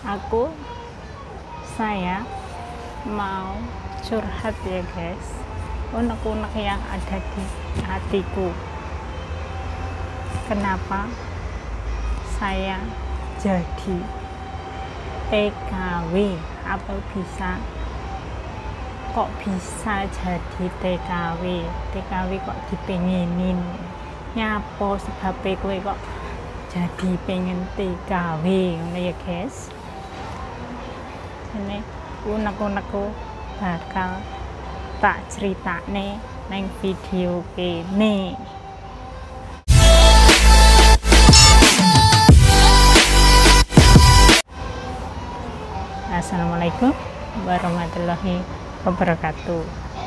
aku saya mau curhat ya guys, unek-unek yang ada di hatiku. Kenapa saya jadi TKW, apa kok bisa jadi TKW kok dipengenin nyapo sebabnya kowe kok jadi pengen TKW ngono ya guys. Ini unek-unekku bakal tak ceritane neng video kene. Assalamualaikum warahmatullahi wabarakatuh.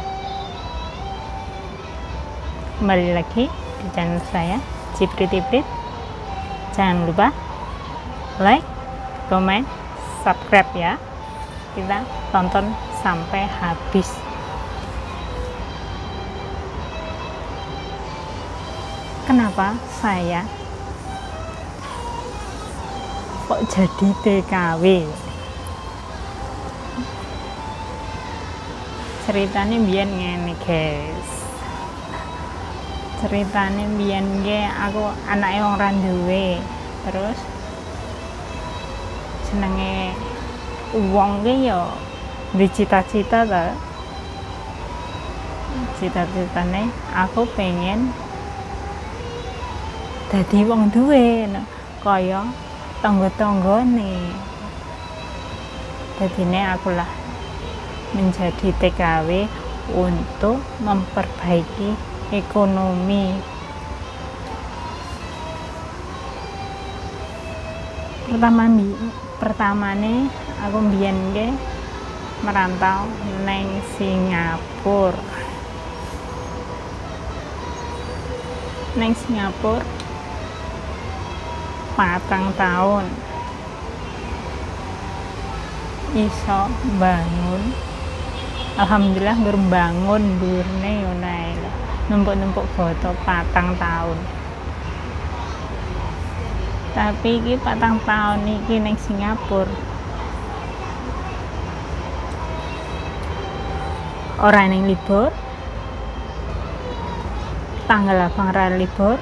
Kembali lagi di channel saya Ciprit. Jangan lupa like, comment, subscribe ya. Kita tonton sampai habis. Kenapa saya kok jadi TKW? Ceritanya biyen ngene guys, ceritanya biyen aku anaknya wong ra duwe, terus jenenge wong ya di cita-cita ta, cita-citane aku pengen dadi wong duwe kaya tangga-tanggane. Dadine akulah menjadi TKW untuk memperbaiki ekonomi. Pertamane aku mbiyen merantau neng Singapura. Neng Singapura 4 tahun iso bangun, alhamdulillah berbangun durne yo nae numpuk-numpuk foto 4 tahun. Tapi iki 4 tahun iki ning Singapura ora ning libur, tanggal 8 ra libur.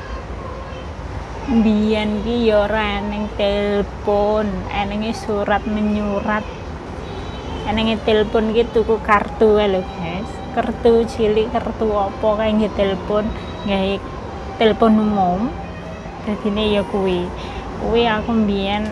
Biyen ki yo ora ning telepon, enenge surat menyurat. Enenge telepon ki tuku kartu lho guys, kartu cilik, kartu apa kae nggih telepon, nggih telepon umum. Dadine ya kuwi aku mbiyen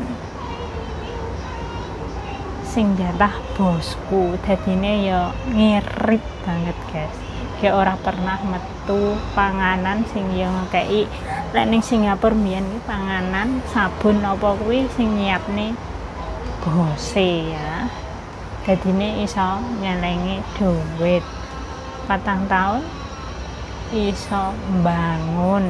sing jatah bosku, dadine ya ngirit banget guys. Kayak ora pernah metu panganan sing ya ngekeki. Lek ning Singapura mbiyen ki panganan sabun apa kuwi sing nyiapne bose ya. Dadine iso nyelengi duit 4 tahun iso bangun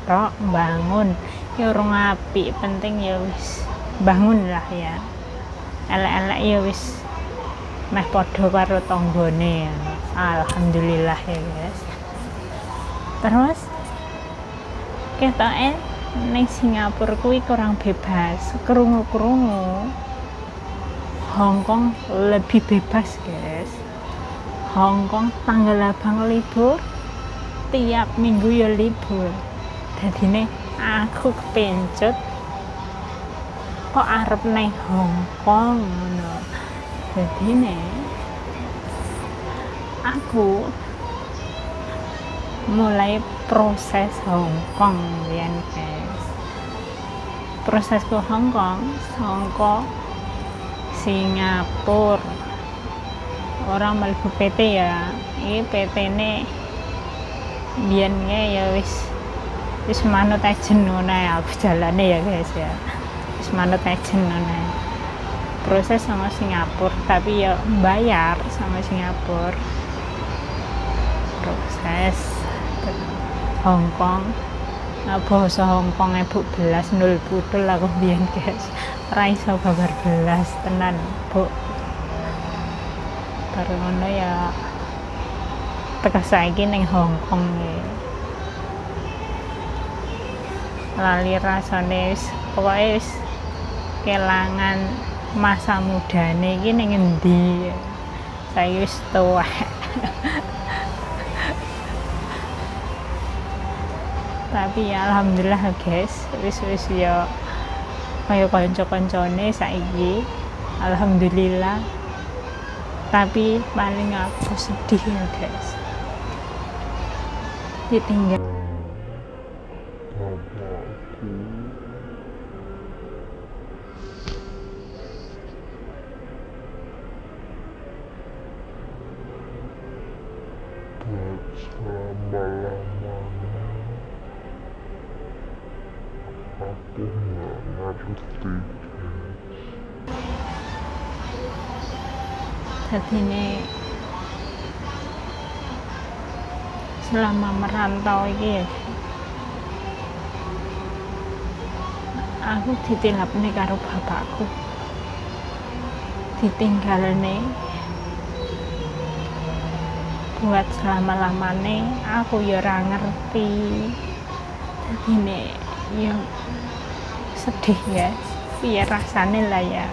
ya urung apik, penting ya wis bangun lah ya. Elek-elek ya wis meh padha karo tanggane ya. Alhamdulillah ya guys. Terus ketoke ning Singapura kuwi kurang bebas, krungu-krungu Hong Kong lebih bebas guys. Hong Kong tanggal 8 libur, tiap minggu ya libur. Dadine aku kepencut kok arep nang Hong Kong ngono. Dadine aku mulai proses Hong Kong ya guys. Proses ke Hong Kong saka Singapura, orang mlebu PT ya. Ini PT ne biyen ya wis manut agent ngono ya, aku jalane ya guys ya. Wis manut agent ngono. Proses sama Singapura, tapi ya bayar sama Singapura. Proses Hong Kong, bahasa Hong Kong Bu belas 0 putul aku biyen guys. Ora iso babar belas tenan, Bu. Baru ngono ya teka saiki ning Hong Kong ya. Lali rasane wis pokoke wis kelangan masa mudane iki ning endi. Saya wis tuwek. Tapi ya alhamdulillah guys, wis ya kaya kanca-kancane saiki. Alhamdulillah. Tapi paling aku sedih ya guys. Ditinggal selama-lamanya aku nggak ngerti. Dadine selama merantau iki ya aku ditilapne karo bapakku, ditinggalne buat selama-lamane. Aku ya ora ngerti, dadine ya sedih ya, piye rasane lah ya.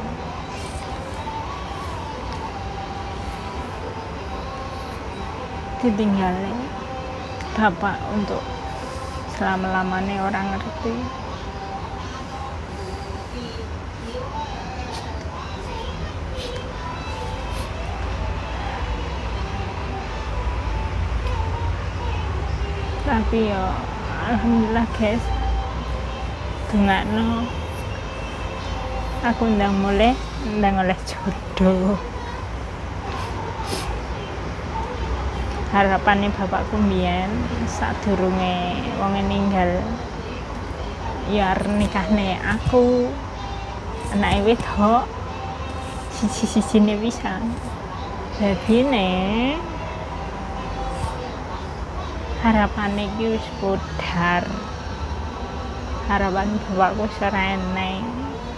Ditinggalin bapak untuk selama-lamanya, orang ngerti. Tapi ya alhamdulillah guys, dongakno aku ndang oleh jodoh. Harapannya bapakku mbiyen sadurunge wong ninggal ya nikahne aku anake wedok siji-sijine pisan. Dadine harapane iki wis pudar. Harapan bapakku serene.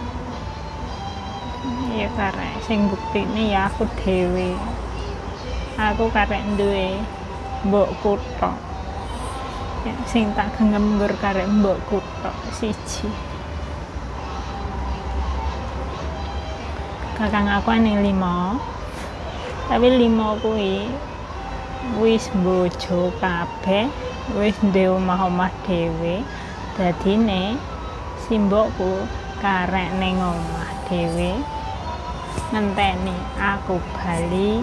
Ya karek sing buktine ya aku dhewe. Aku karek duwe mbokku tok. Ya, sing tak genggam nggur karek mbokku tok siji. Kakang aku ana 5. Tapi 5 kuwi wis bojo kabeh, wis duwe omah-omah dhewe. Dadine si mbokku karek ning omah dhewe ngenteni aku bali.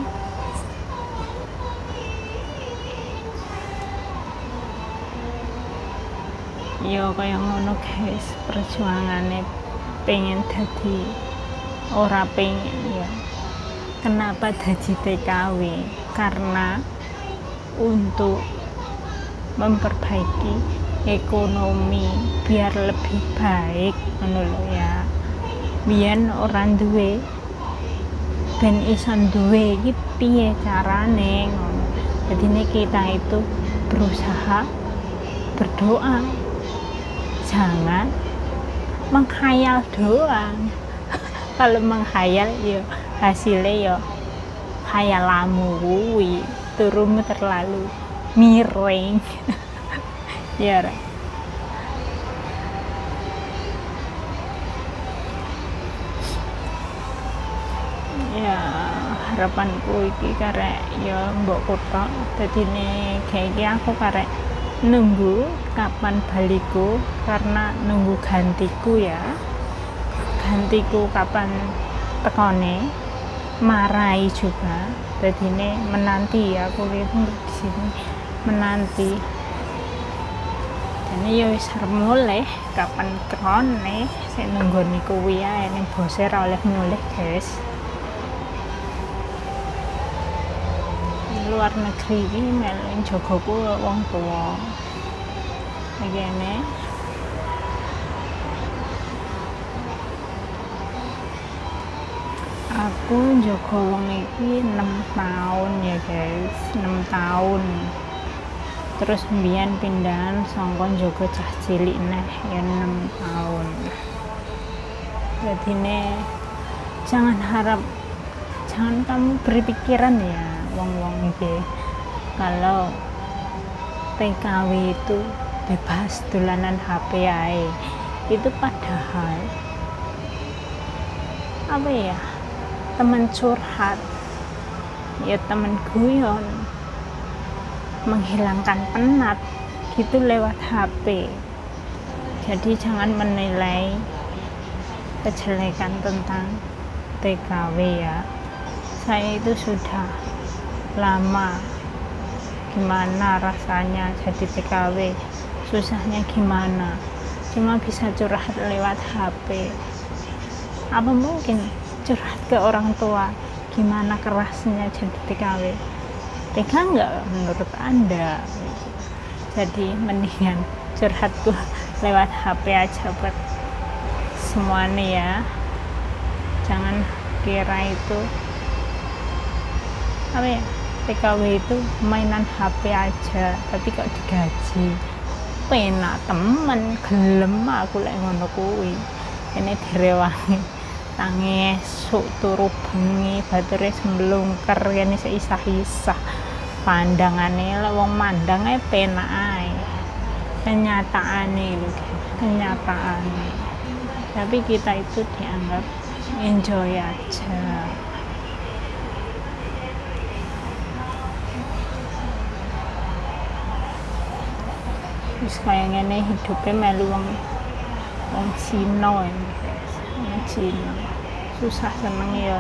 Ya kaya ngono guys, perjuangane pengen dadi ora pengen ya. Kenapa dadi TKW? Karena untuk memperbaiki ekonomi biar lebih baik ngono lho ya. Biyen ora duwe ben iso duwe iki piye carane ngono. Jadi kita itu berusaha, berdoa, jangan menghayal doang. Kalau menghayal ya hasilnya ya khayalamu kuwi turumu terlalu miring. Ya right. Ya harapanku iki karek ya mbokku tok. Dadine kayak aku karek nunggu kapan baliku, karena nunggu gantiku ya. Gantiku kapan tekone, marai juga. Dadine menanti ya, aku lihat di sini menanti. Dan ya wis mulai kapan tekone, saya nunggu niku ya. Ini bose ra oleh mulih guys. Luar negeri ini meleng jogoku wong tua begini. Aku jogo wong iki 6 tahun ya guys, 6 tahun. Terus mbiyen pindahan songkon jogo cah cilik neh ya 6 tahun. Jadi jangan kamu berpikiran ya wong-wong iki kalau TKW itu bebas dolanan HP ae. Itu padahal apa ya, teman curhat, ya teman guyon, menghilangkan penat gitu lewat HP. Jadi jangan menilai kejelekan tentang TKW ya. Saya itu sudah lama gimana rasanya jadi TKW, susahnya gimana, cuma bisa curhat lewat HP. Apa mungkin curhat ke orang tua gimana kerasnya jadi TKW? Tega nggak menurut Anda? Jadi mendingan curhat tuh lewat HP aja buat semuanya ya. Jangan kira itu apa ya, TKW itu mainan HP aja, tapi kok digaji. Penak temen gelem aku lek ngono kuwi. Ini direwangi tangi esuk turu bengi batere semblungker kene seisah-isah. Pandangane lek wong mandang ae penak ae. Kenyataane lho, kenyataane. Tapi kita itu dianggap enjoy aja. Terus kayak ngene hidupnya melu wong Cina ya. Wong Cina susah seneng ya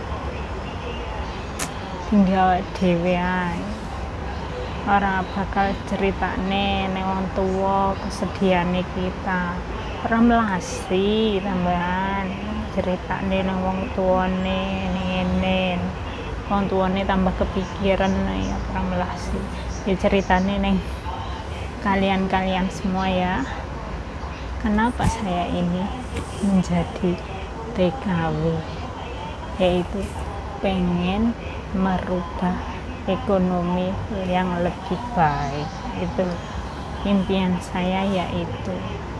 tinggal dhewe ae. Ora bakal ceritane ning wong tuwa kesedihaane kita. Ora melasi tambahan ceritane ning wong tuane ngene. Wong tuane tambah kepikiran ya ora melasi. Ya ceritane ning kalian semua ya. Kenapa saya ini menjadi TKW, yaitu pengen merubah ekonomi yang lebih baik. Itu impian saya, yaitu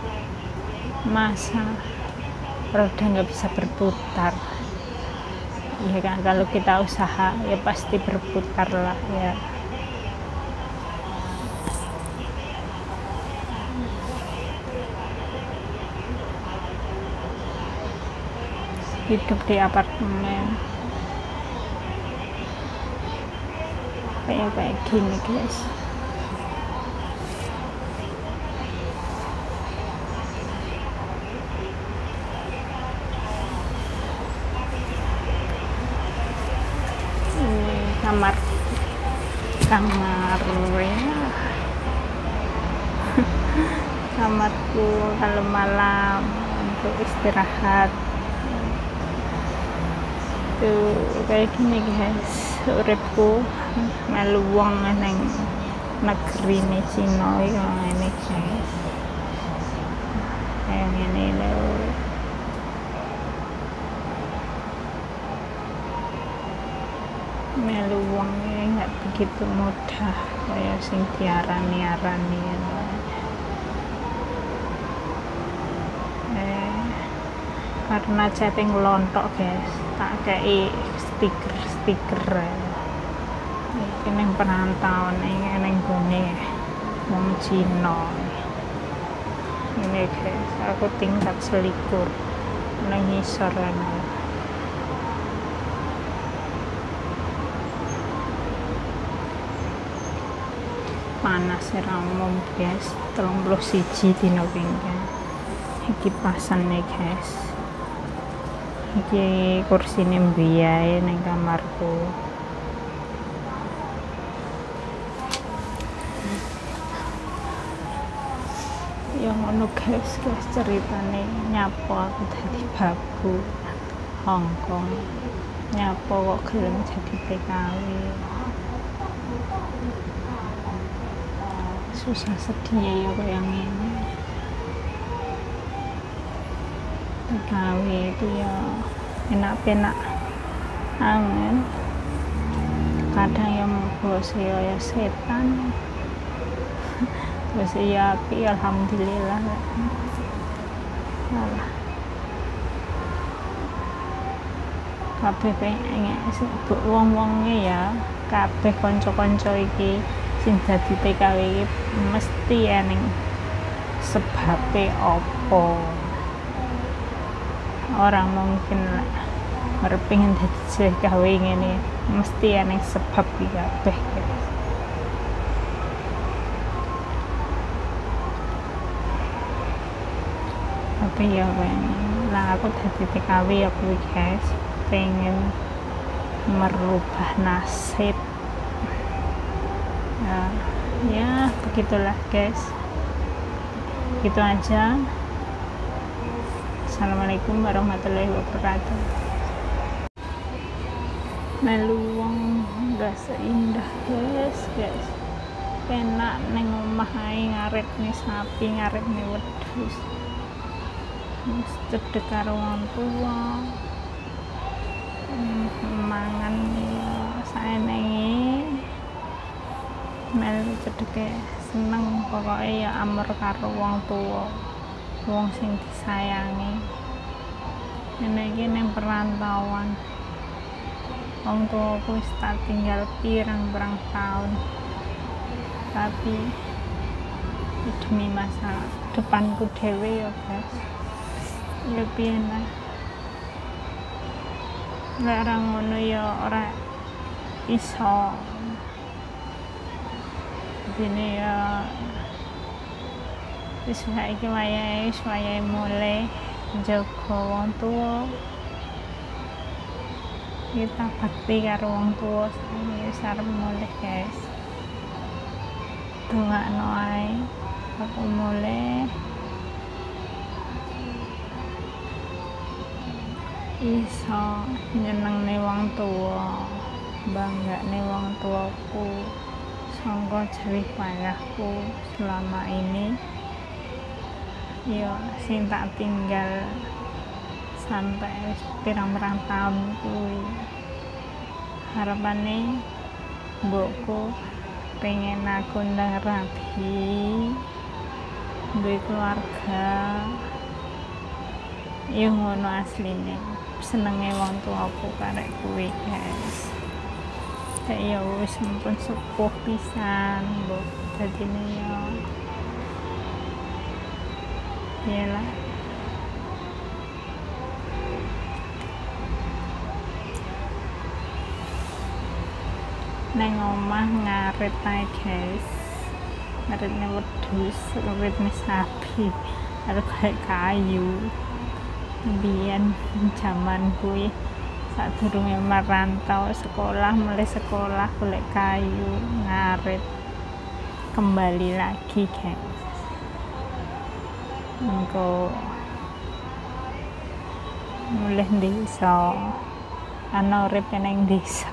masa roda nggak bisa berputar ya kan, kalau kita usaha ya pasti berputar lah ya. Hidup di apartemen kayak gini guys. Ini kamarnya kamarku kalau malam untuk istirahat tuh kayak gini guys. Uripku melu wong nang negeri ini Cina ini guys, kayak gini loh. Melu wongnya nggak begitu mudah kayak sing diarani-arani karena chatting lontok guys, tak kayak stiker ini yang perantauan ini yang gune wong Cina ini guys. Aku tingkat selikur nang ngisor kan. Panas ramum guys, 31 dino pinggang. Iki pasane guys, iki kursine mbiyae ning kamarku. Ya ngono guys, ceritane nyapo aku dadi babu Hongkong, nyapo kok gelem jadi TKW. Susah sedih ya kayak gini. TKW itu ya enak-enak angin, kadang yang bos ya setan, bos ya api, alhamdulillah. Alah, kabeh pengen wong-wonge ya, kabeh kanca-kanca iki sing dadi TKW iki mesti ening sebabe opo. Orang mungkin arep pengen dadi gawe ngene mesti ana sebab iki kabeh guys. Tapi ya lah aku dadi TKW ya kuwi guys, pengen merubah nasib. Ya begitulah guys, gitu aja. Assalamualaikum warahmatullahi wabarakatuh. Meluang gak seindah guys, enak neng omah ae ngarep nih sapi, ngarep nih wedhus, cedek karo wong tua, mangan ya saenenge melu cedeke seneng, pokoknya ya amur karo wong tua, wong sing disayangi. Ini iki nang perantauan, wong tuaku wis tak tinggal pirang-pirang tahun, tapi demi masa depanku dhewe ya guys, ya piye nah, lek ora ngono ya ora iso. Ini ya wis saiki wayahe mulai njaga wong tuwa, kita bakti karo wong tuwa wis arep mulai guys. Dongakno ae aku mulai iso nyenengne wong tuwa, banggane wong tuaku sangka jerih payahku selama ini ya sing tak tinggal sampai pirang-pirang tahun kuwi. Harapane mbokku pengen aku ndang rabi, duwe keluarga, ya ngono asline. Senenge wong tuaku karek kuwi guys. Ya wis mumpun sepuh pisan mbok dadine ya iyalah. Nang omah ngarit ae guys, ngaritne wedhus, ngaritne sapi, arep kayu. Biyen jaman kuwi sadurunge merantau sekolah, mulai sekolah golek kayu, ngarit, kembali lagi guys. Engko mulai desa, ana urip nang desa.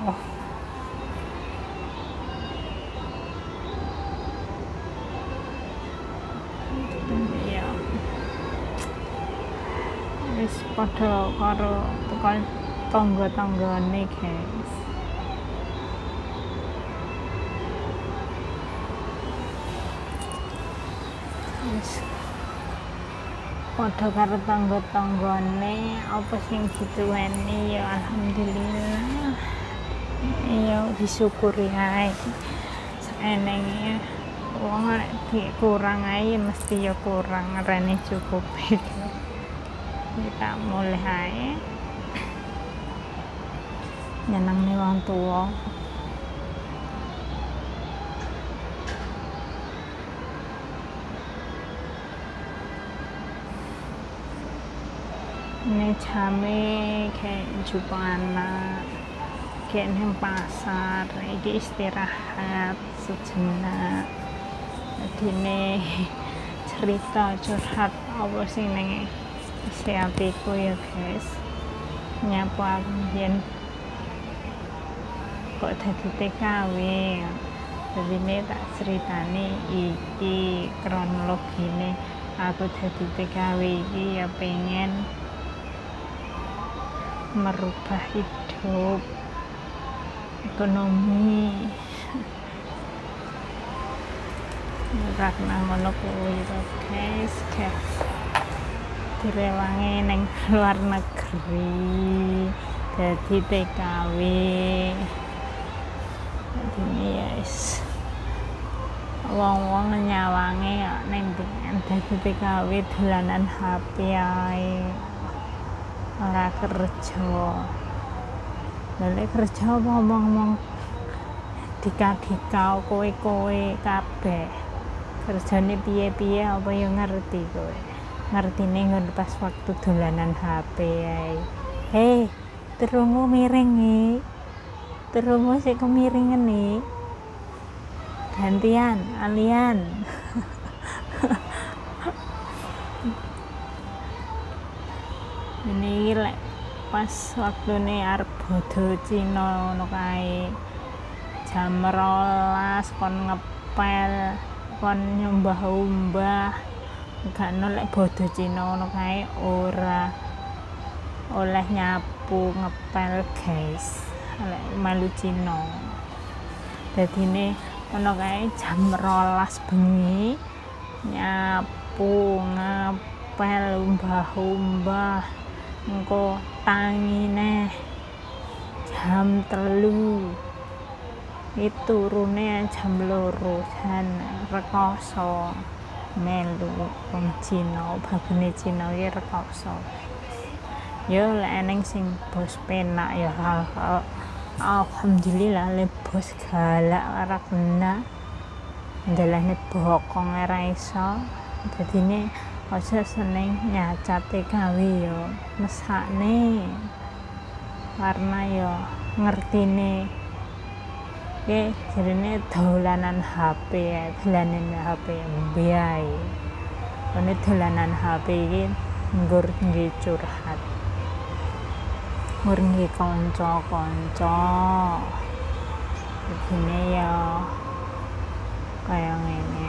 Ya wis padha karo tekan tangga-tanggane guys. Wis padha karo tangga-tanggane, apa sing dituweni ya alhamdulillah. Ya disyukuri ae. Saenenge wong nek kurang ae mesti ya kurang, rene cukup. Kita mulai ae nyenengne wong tuwa. Ini jame kayak jumpa anak, kayak nang pasar, iki istirahat sejenak. Adine cerita curhat apa sing nang isi hatiku ya guys. Nyapu aku biyen kok dadi TKW. Jadi ini tak ceritane iki kronologine aku dadi TKW iki ya pengen merubah hidup, ekonomi. Karena ngono kuwi guys, direwangi neng luar negeri dadi TKW. Ini ya is wong-wong nyawange neng dadi TKW dolanan HP ae, ora kerja. lek kerja ngomong dika-dika kowe kabeh kerjane piye-piye apa ya ngerti kowe ngertine ngono pas waktu dolanan HP ae hei terungu miring nih terungu sik kemiringen nih gantian alian ini lek pas waktune arep bodho Cina ngono kae jam 12 kon ngepel kon nyumbah-umbah gak ono lek bodho Cina ngono kae ora oleh nyapu ngepel guys lek melu Cina dadine ono kae jam 12 bengi nyapu ngepel umbah-umbah engko tangi neh jam 3 itu turune jam 2 jan rekoso melu wong Cina bagune Cina iki rekoso yo lek eneng sing bos penak ya alhamdulillah le bos galak ora kena ndelehne bokong ora iso dadine aja seneng nyacate gawe yo mesakne karena yo ngertine jarine dolanan HP mbiae ini dolanan HP iki nggur nggih curhat nggur nggih kanca-kanca begini ya kayak ngene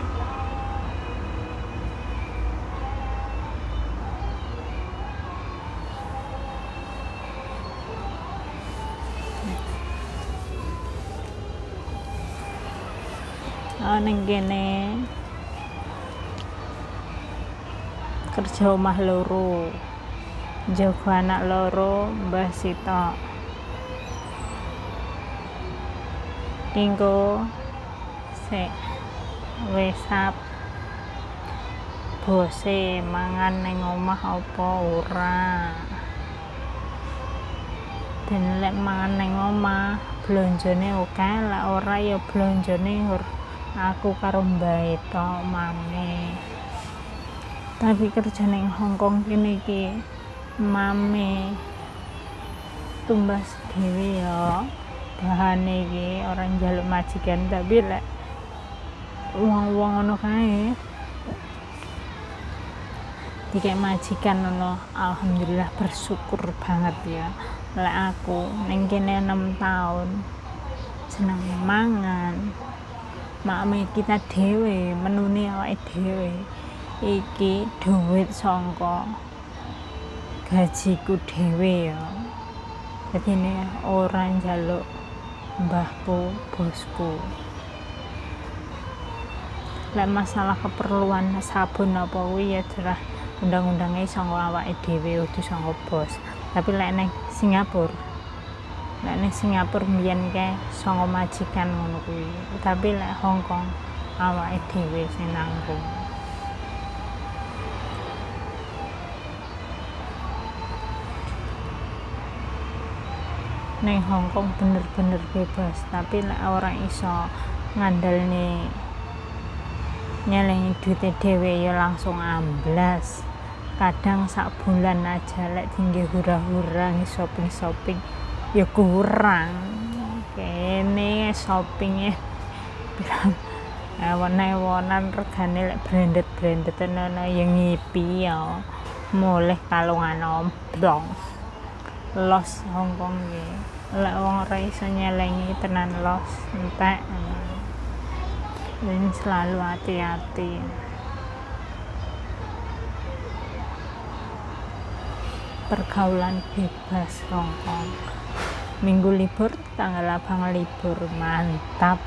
ning kene kerja omah loro jaga anak loro Mbah Sita kingko wesap bose mangan ning omah apa ora den lek mangan ning omah blonjone akeh lek ora ya blonjone aku karo mbae tok mame tapi kerja ning Hongkong kene iki mame tumbas dhewe ya bahane iki ora njaluk majikan tapi lek wong-wong ngono kae dikek majikan ngono alhamdulillah bersyukur banget ya lek aku ning kene 6 tahun seneng mangan makme kita dhewe menune awake dhewe iki duit sangka gajiku dhewe ya dadine ora njaluk mbahku bosku lek masalah keperluan sabun apa kuwi ya jelas undang-undangnya sangka awake dhewe kudu sangka bos tapi lek ning Singapura mbiyen kae sangka majikan ngono kuwi tapi lek Hongkong awake dhewe sing nanggung ning Hongkong bener-bener bebas tapi lek ora iso ngandalne nyelengi duit dhewe ya langsung amblas kadang sak bulan aja lek tinggi hura-hura shopping ya kurang kene shoppingnya bilang ewan-ewanan regane lek branded ana yang ngipi ya mulih kalungan omblong los Hongkong iki lek wong ora iso nyelengi tenan los entek dan selalu hati-hati pergaulan bebas Hongkong minggu libur tanggal abang libur mantap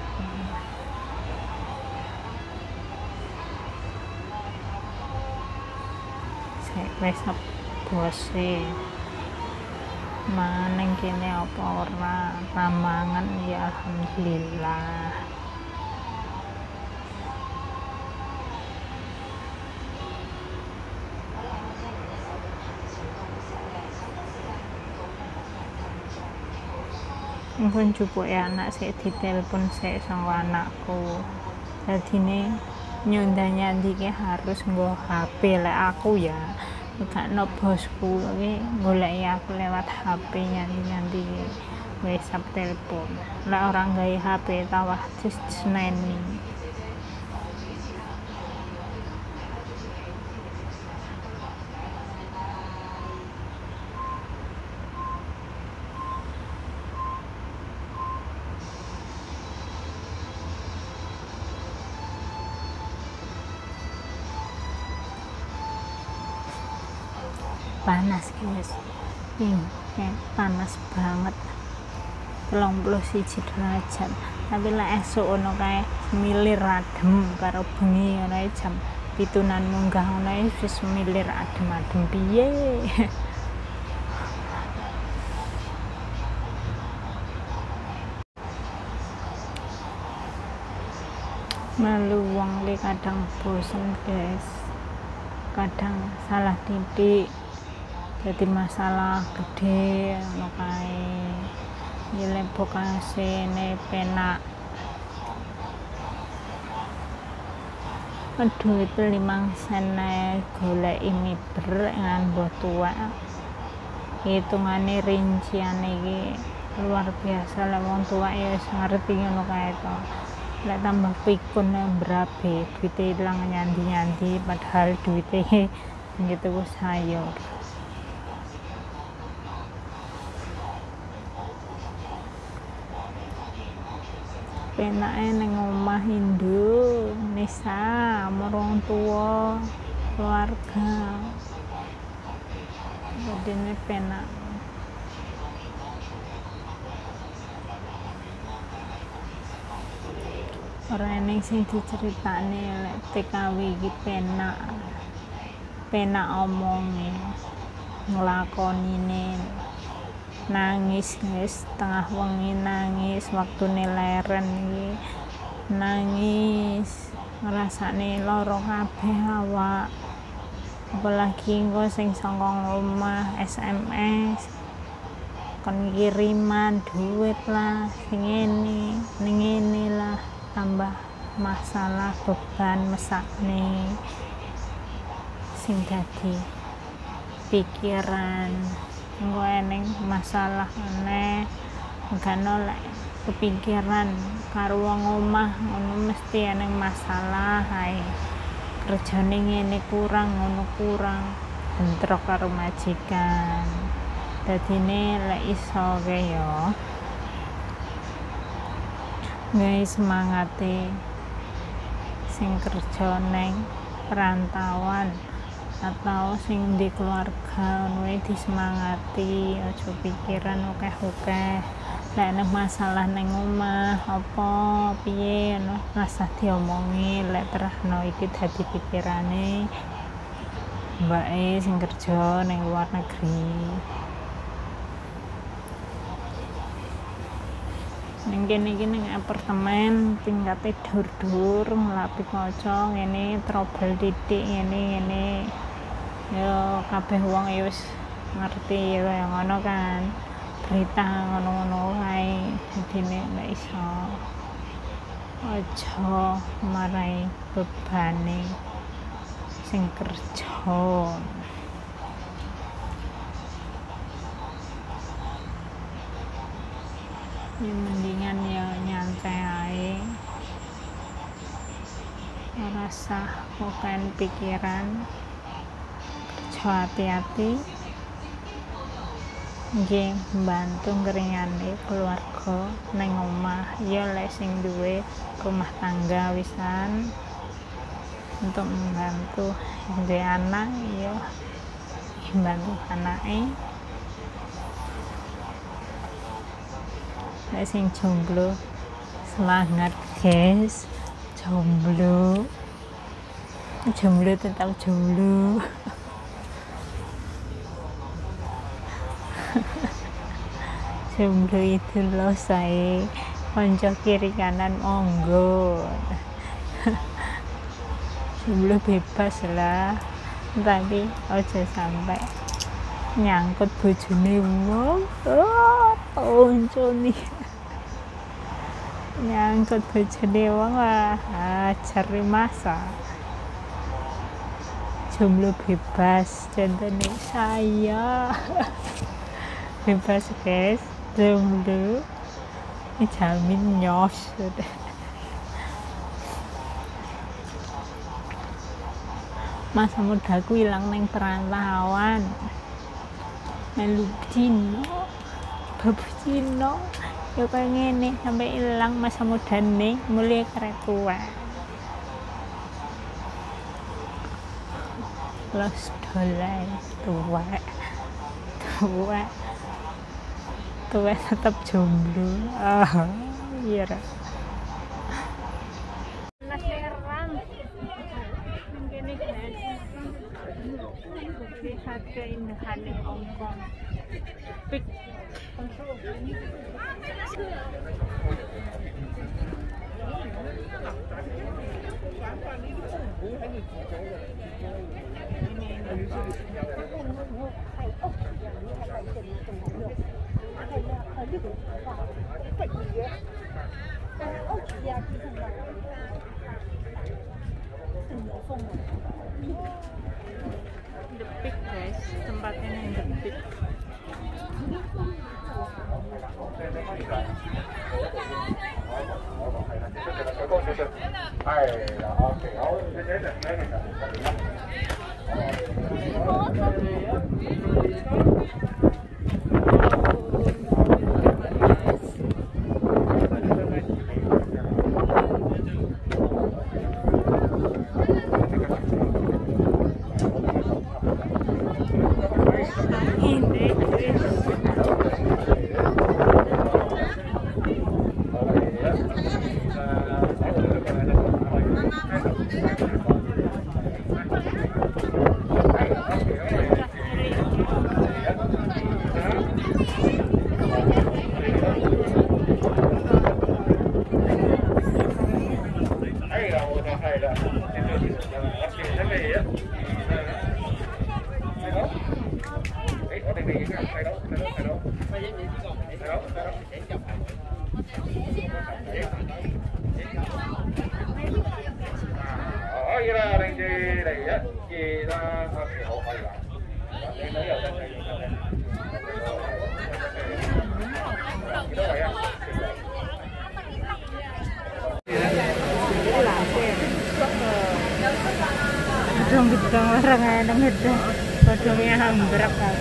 saya besok bose maneng kene apa ora ramangan ya alhamdulillah Pun jupuk anak sik ditelepon sik sama anakku. Dadine nyondanya harus nggo HP. Lek aku ya gak no bosku iki goleki aku lewat HP nyanti WhatsApp telepon. Lek orang gawe HP tawah seneni. Panas guys, panas banget 31 derajat, tapi lah esok ono kae milir adem karo bengi ngono jam 7:00 munggah ngono wis milir adem-adem piye. Melu wong li kadang bosen guys, kadang salah didik jadi masalah gede ngono kae. Yele bokasene penak duit 5 sen goleki miber ngan mbah tuwek, hitungane rinciane iki luar biasa. Lah wong tuwek ya wis ngerti ngono kae to. Lek tambah pikun brabe duite ilang nyandi-nyandi padahal duite gitu ku sayur. Penake ning omah Indonesia marang tua keluarga. Jadi penak. Ora ening sing diceritakne lek TKW iki penak omonge, nglakonine. Nangis guys, tengah wengi nangis, waktune leren iki nangis, ngrasane lara kabeh awak. Apalagi engko sing saka omah SMS kon kiriman duit lah sing ngene lah, tambah masalah beban mesakne sing dadi pikiran. Engko eneng masalah meneh gano lek kepikiran karo wong omah ngono mesti eneng masalah ae. Kerjane ngene kurang ngono kurang, bentrok karo majikan. Dadine lek iso ge yo gawe semangate sing kerja neng perantauan atau sing di keluarga ngono disemangati, aja pikiran akeh-akeh. Lek ana masalah ning omah apa piye ngono rasa diomongi, lek terahno iki dadi pikirane mbake sing kerja ning luar negeri. Ning kene iki ning apartemen tingkate dur-dur nglapi kaca ngene trouble titik ngene yo kabeh wong ya wis ngerti ya kaya ngono kan, berita ngono-ngono kae. Dadine nek iso aja marai bebane sing kerja. Ya mendingan ya nyantai ae, rasa kokan pikiran, kerja hati-hati nggih mbantu ngringane keluarga nang omah. Ya lek sing duwe rumah tangga wisan untuk membantu duwe anak ya mbantu anake. Lek sing jomblo semangat guys, jomblo tetap jomblo. Jomblo itu loh saya konco kiri kanan monggo. Jomblo bebas lah, tapi aja sampai nyangkut bojone wong. Konco nih. nyangkut bojone wong wah cari masa jomblo bebas contohnya saya bebas guys jomblo dijamin nyos masa mudaku hilang neng perantauan melu Cino babu Cino ya kayak ngene sampai hilang masa muda nih mulai karek tua los dolai tua tetap jomblo iya lihat keindahan di Hongkong Big The Peak guys, tempatnya yang The Peak. Gedung orang enak gedung gedungnya hambrak kan.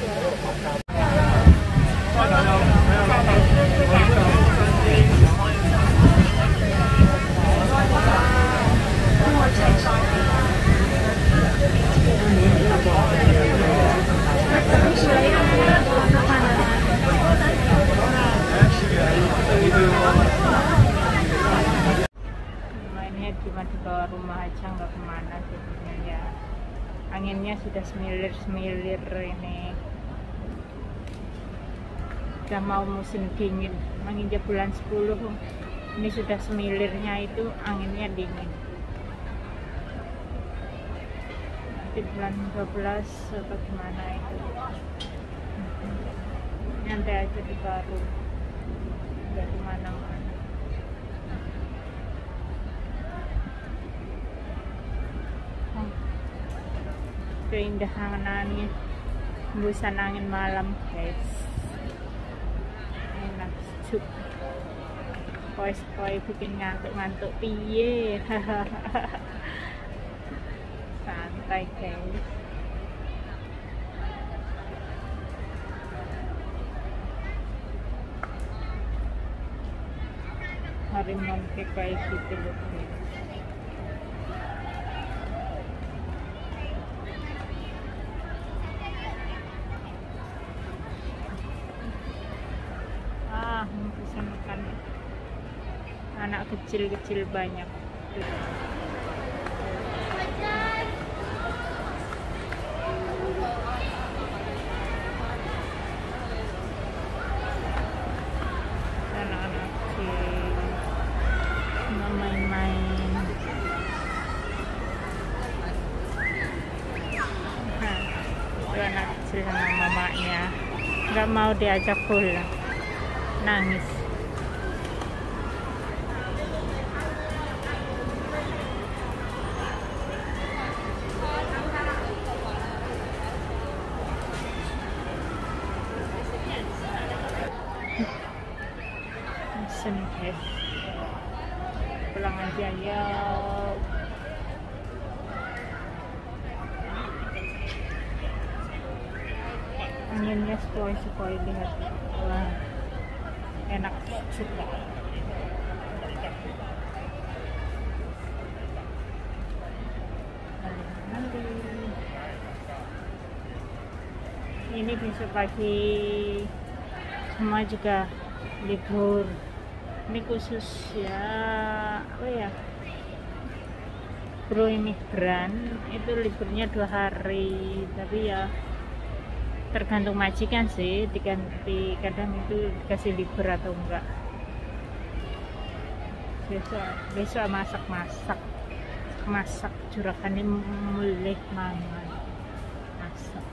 Mainnya cuma di bawah rumah aja, nggak kemana jadinya ya. Anginnya sudah semilir-semilir ini. Udah mau musim dingin, menginjak bulan 10 ini sudah semilirnya itu anginnya dingin. Nanti bulan 12 atau gimana itu nyantai aja di baru, nggak kemana-mana. Keindahan angin, hembusan angin malam guys, enak sejuk. Poi bikin ngantuk-ngantuk piye. Santai guys. Harimau kayak gitu loh guys. Hembusan ikan anak kecil-kecil banyak. Anak-anak kecil main-main. Nah, itu anak kecil sama mamanya nggak mau diajak pulang, nangis. Bosen guys, pulang aja ya. Anginnya sepoi-sepoi, lihat. Wah, enak juga. Ini besok pagi semua juga libur. Ini khusus ya, apa ya, bro imigran itu liburnya 2 hari, tapi ya tergantung majikan sih, diganti kadang itu dikasih libur atau enggak. Besok masak juragan ini mulai mangan masak.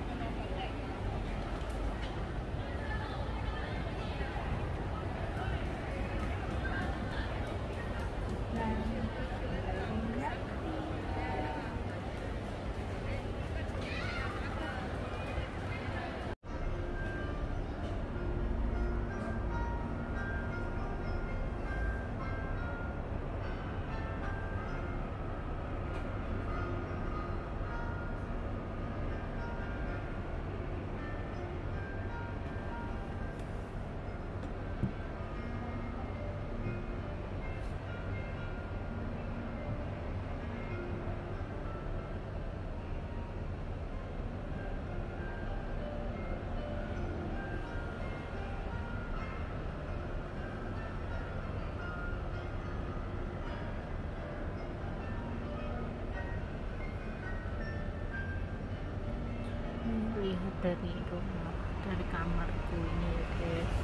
Lihat dari rumah, dari kamarku ini guys.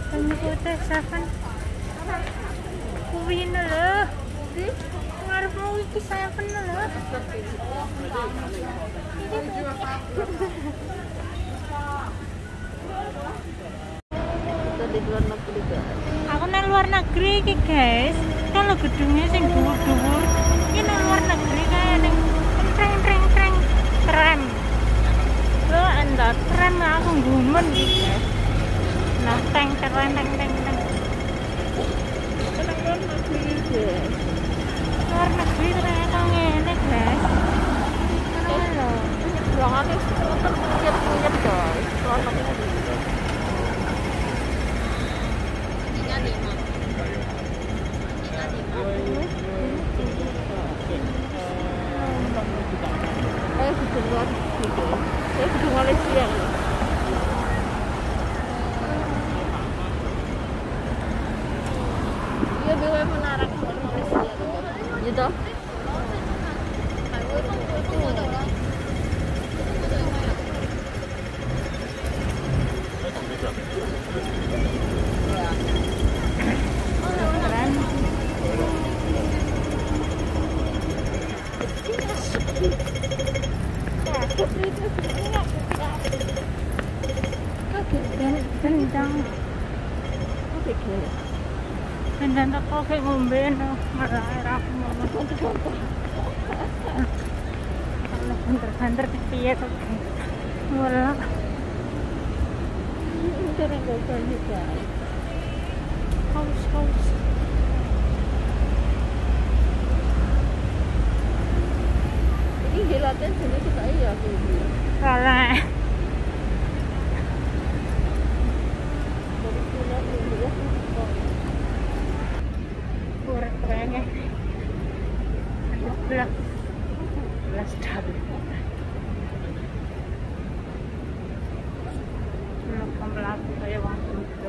Sakan kuwi lho. Ngarepmu iki saya penuh loh. Kita di luar negeri guys. Aku nang luar negeri iki guys. Kalau gedungnya sing dhuwur-dhuwur, iki nang luar negeri kayak ning treng tram. Lo anda tram aku gumun iki guys. Nah, teng. Kita di luar negeri guys. Luar negeri ternyata ngene guys. Halo. Ruangannya punyet guys. Luar negeri. Gedung luar negeri guys. Gedung Malaysia. Iya, BW Menara Malaysia gitu. Gendang. Gendang teko kayak ngombe no. Malah aku mau banter-banter piye kok. Malah Cara ngomong guys. haus. Ini gelatin sini kita iya gitu. Salah. Dari Cina ini ya. Kurang ya. Belas double. Pembelaku kayak wong itu.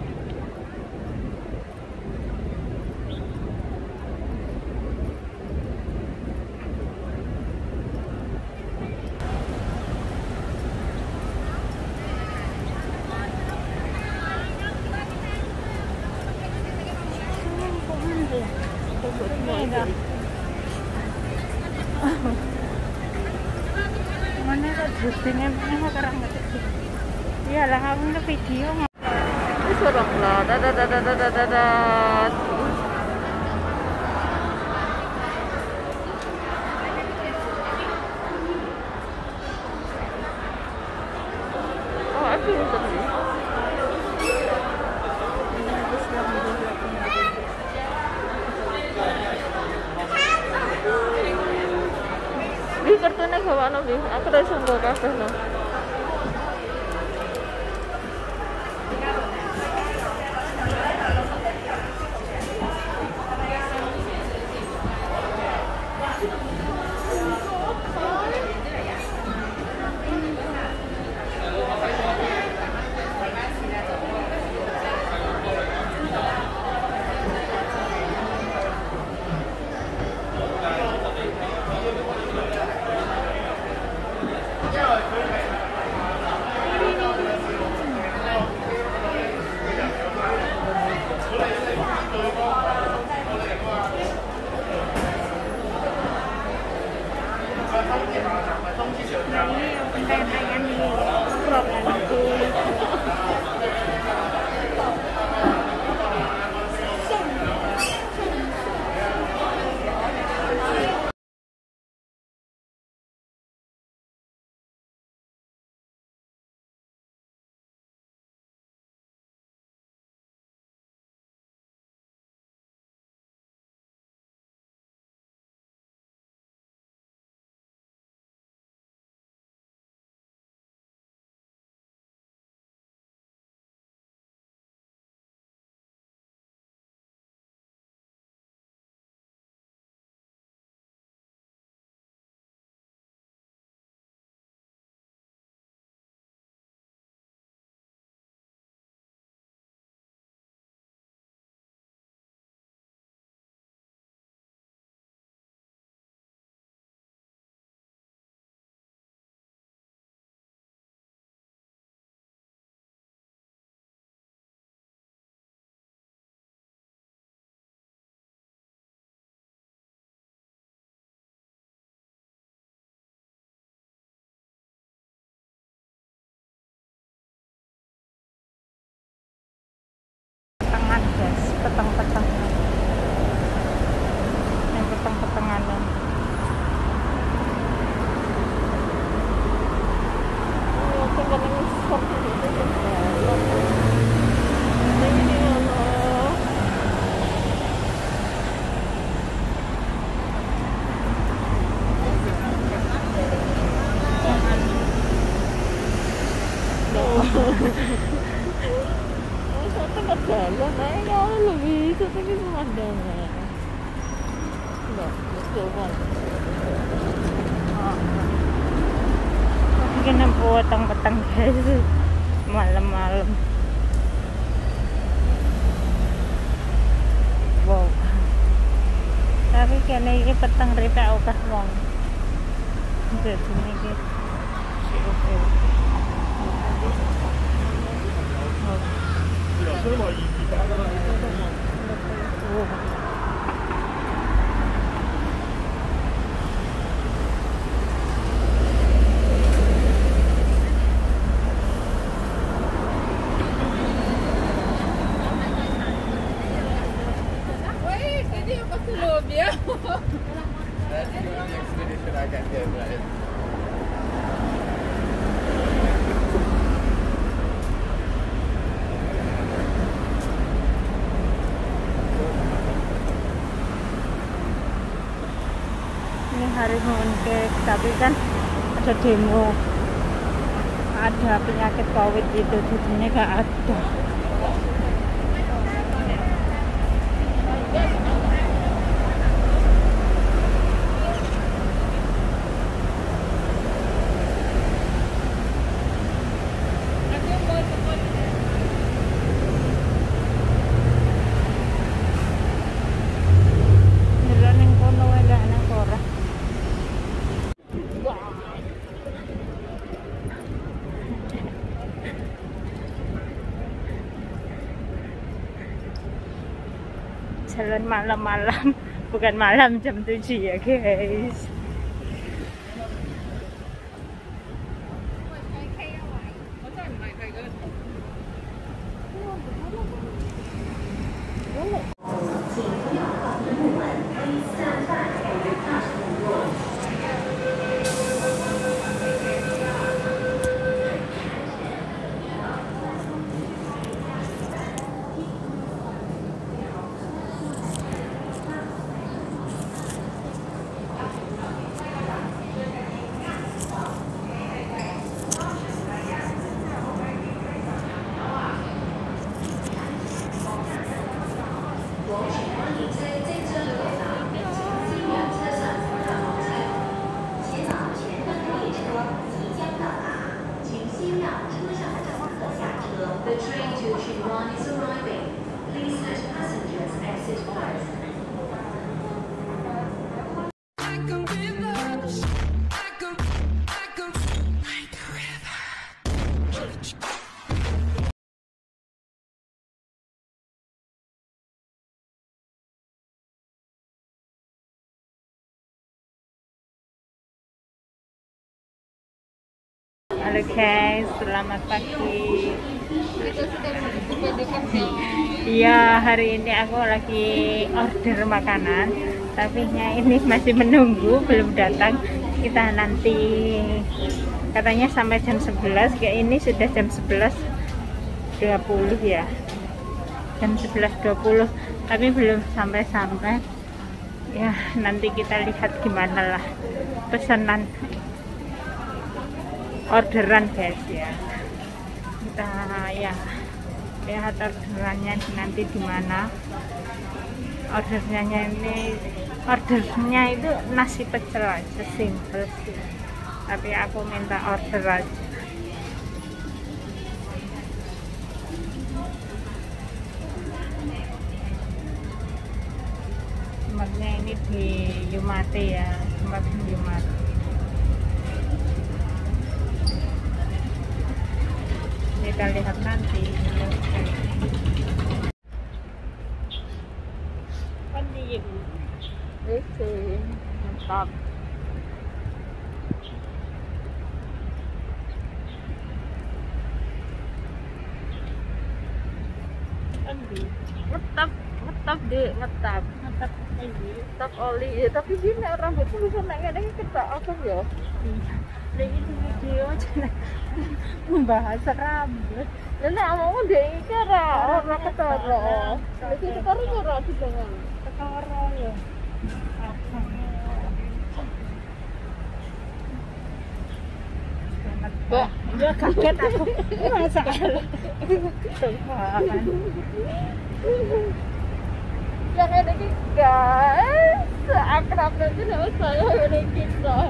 Mana kok dressingnya mana kurang ngerti. Iyalah aku nge video Ini sorok lah. Dadat. Oh, aku nonton nih. Di kartunya gawa nabi. Aku udah sungguh kabeh loh. petang-petang. Yang petang-petangan. Tengah jalan aja lebih seperti pemandangan. Enggak, betul kan. Mungkin petang-petang guys, malam-malam. Wow. Tapi kene iki petang ripek akeh wong. Jadi niki oke. Ini hari mooncake, tapi kan ada demo, ada penyakit COVID itu, jadinya gak ada. Jalan malam-malam, bukan malam jam 7 ya guys. The train to Xinhuang is arriving. Please let passengers exit first. Halo guys, selamat pagi. Kita sudah menuju PDKP. Iya, hari ini aku lagi order makanan, tapi ini masih menunggu, belum datang. Kita nanti katanya sampai jam 11, kayak ini sudah jam 11.20 ya. Jam 11.20, tapi belum sampai-sampai. Ya, nanti kita lihat gimana lah pesanan orderan guys ya. Kita ya lihat orderannya nanti di mana. Ordernya itu nasi pecel aja, simple sih, tapi aku minta order aja. Tempatnya ini di Yumate ya, tempat Yumate. Kita lihat nanti. Pandai, mantap. Pandai, mantap. di ngetap oli ya, tapi gini rambutku bisa naik ini kita apa ya Lagi di video aja membahas rambut. Nenek mau dia cara orang ketara. Lagi ketara ora dibangun. Ketara ya. Mbak, Ya kaget aku. Masa yang ini guys, akrabnya itu nama saya ini kita.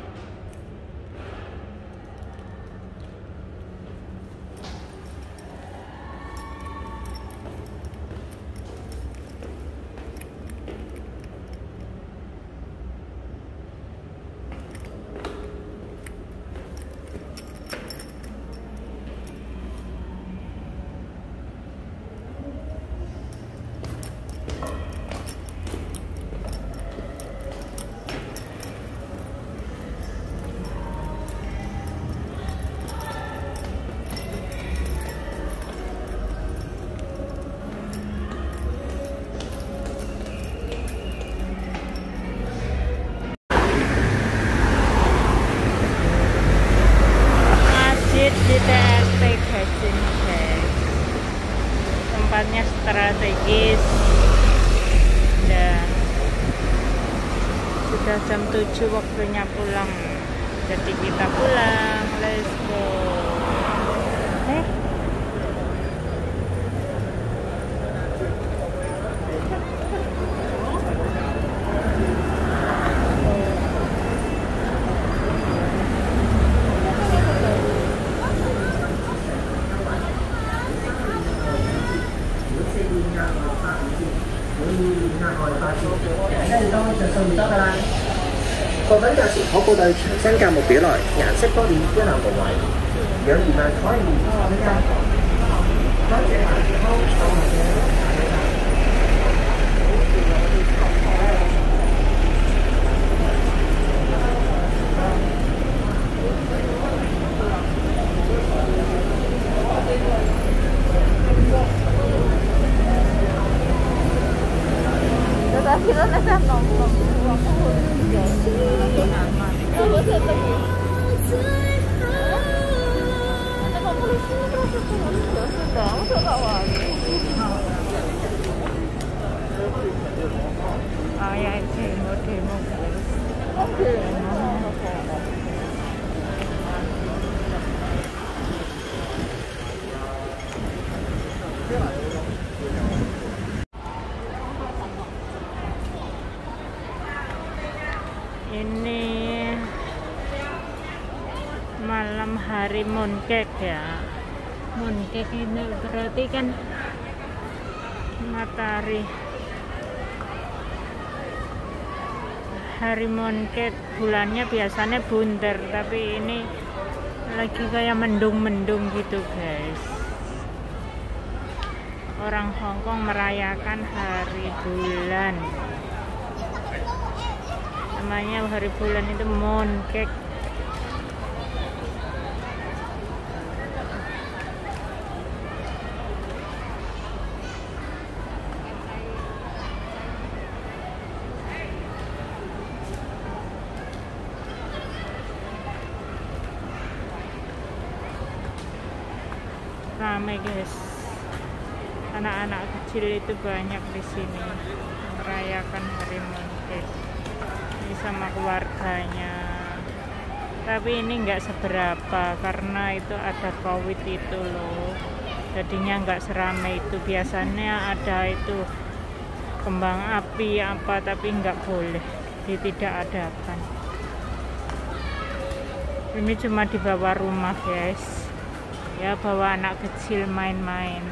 di TRT guys, ini guys, tempatnya strategis dan sudah jam 7 waktunya pulang, jadi kita pulang, let's go. 貨品價錢可報到全新價目表內，顏色多點，一覽無遺。有疑問可以聯絡我哋。多謝下健康寵物嘅。 Kita nak nongkrong, ya demo guys. Ini malam hari mooncake ya. Mooncake ini berarti kan matahari. Hari mooncake bulannya biasanya bundar, tapi ini lagi kayak mendung-mendung gitu guys. Orang Hongkong merayakan hari bulan. Namanya hari bulan itu mooncake. Ramai guys, anak-anak kecil itu banyak di sini merayakan hari mooncake sama keluarganya, tapi ini enggak seberapa karena itu ada COVID itu loh, jadinya enggak seramai itu. Biasanya ada itu kembang api apa, tapi enggak boleh, tidak adakan. Ini cuma di bawah rumah guys ya, bawa anak kecil main-main.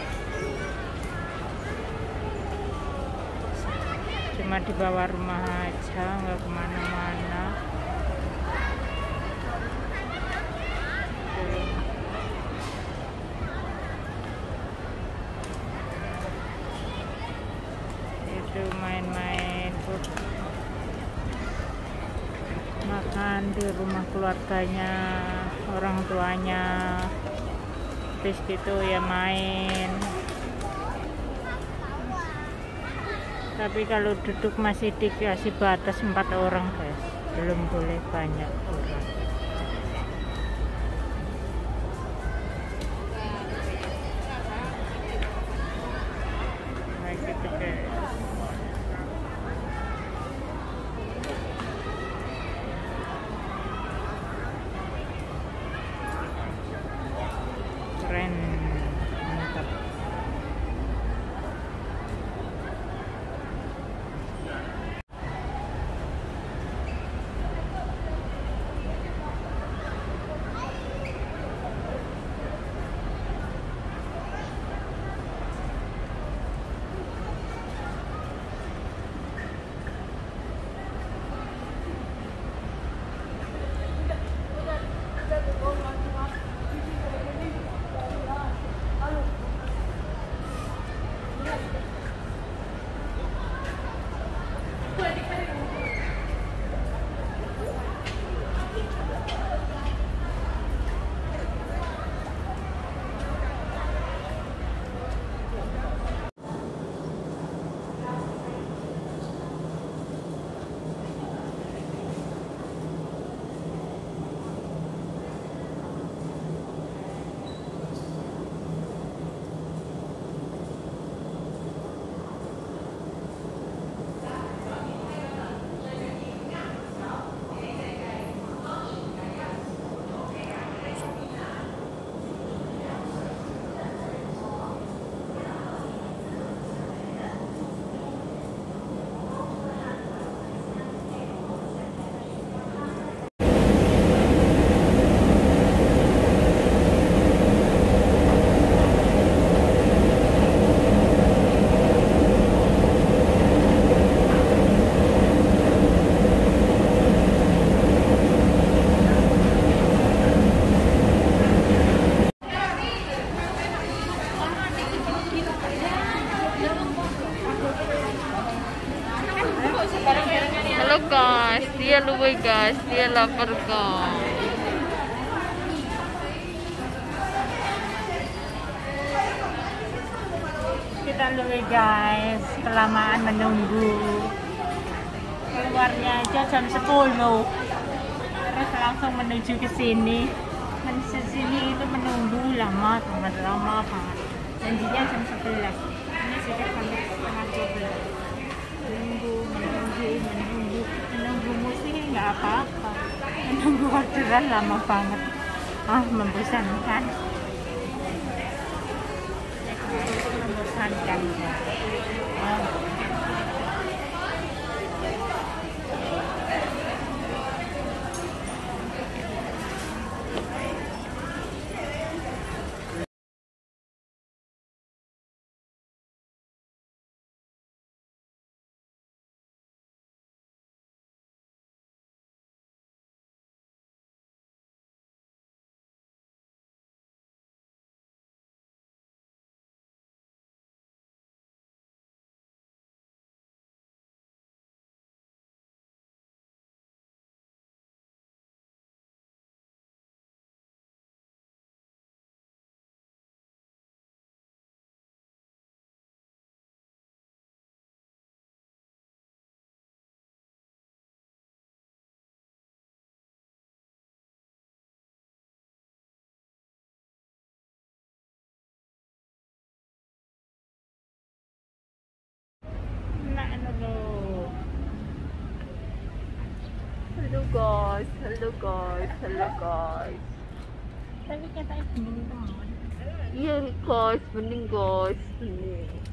Cuma di bawah rumah aja, nggak kemana-mana. Itu main-main, makan di rumah keluarganya, orang tuanya, terus gitu ya main. Tapi kalau duduk masih dikasih batas 4 orang guys, belum boleh banyak orang. Nah gitu guys. Keren, mantap. Halo guys, dia luwe guys, dia lapar guys. Kita luwe guys, kelamaan menunggu. Keluarnya aja jam 10. Terus langsung menuju ke sini. Sini itu menunggu lama, sangat lama banget. Janjinya jam 11. Ini sudah sampai setengah 12. Menunggu musik nggak apa-apa. Menunggu orderan lama banget. Membosankan. Membosankan. Hello guys. Tapi katanya bening banget. Iya guys, bening guys, bening.